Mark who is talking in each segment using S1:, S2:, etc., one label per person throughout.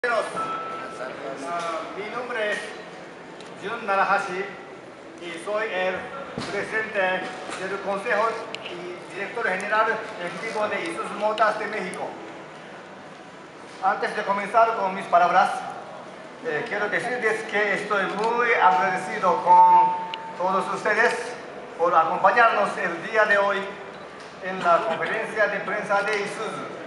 S1: Mi nombre es Jun Narahashi y soy el presidente del Consejo y director general ejecutivo de Isuzu Motors de México. Antes de comenzar con mis palabras, quiero decirles que estoy muy agradecido con todos ustedes por acompañarnos el día de hoy en la conferencia de prensa de Isuzu.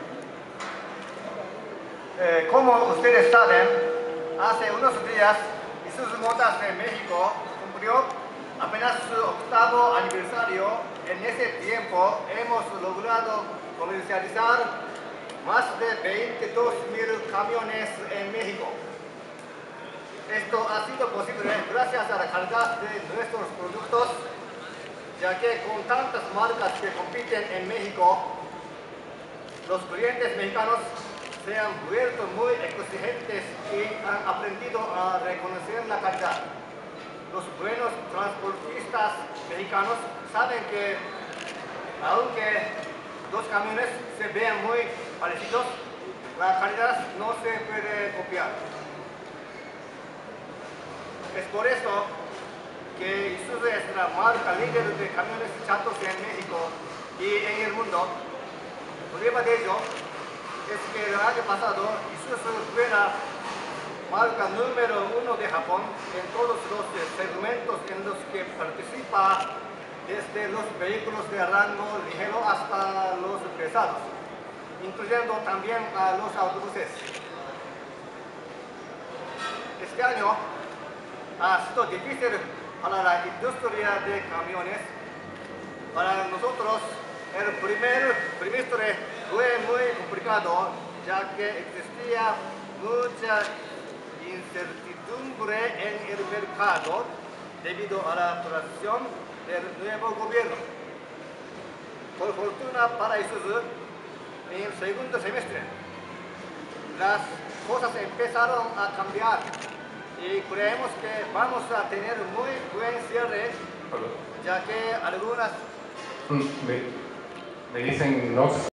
S1: Como ustedes saben, hace unos días Isuzu Motors de México cumplió apenas su 8º aniversario. En ese tiempo hemos logrado comercializar más de 22.000 camiones en México. Esto ha sido posible gracias a la calidad de nuestros productos, ya que con tantas marcas que compiten en México, los clientes mexicanos se han vuelto muy exigentes y han aprendido a reconocer la calidad. Los buenos transportistas mexicanos saben que, aunque dos camiones se vean muy parecidos, la calidad no se puede copiar. Es por eso que Isuzu es la marca líder de camiones chatos en México y en el mundo. Prueba de ello es que el año pasado Isuzu fue la marca número 1 de Japón en todos los segmentos en los que participa, desde los vehículos de rango ligero hasta los pesados, incluyendo también a los autobuses. Este año ha sido difícil para la industria de camiones. Para nosotros el primer trimestre fue muy complicado, ya que existía mucha incertidumbre en el mercado debido a la transición del nuevo gobierno. Por fortuna para Isuzu, en el segundo semestre las cosas empezaron a cambiar y creemos que vamos a tener muy buen cierre, ya que algunas...
S2: Me dicen no.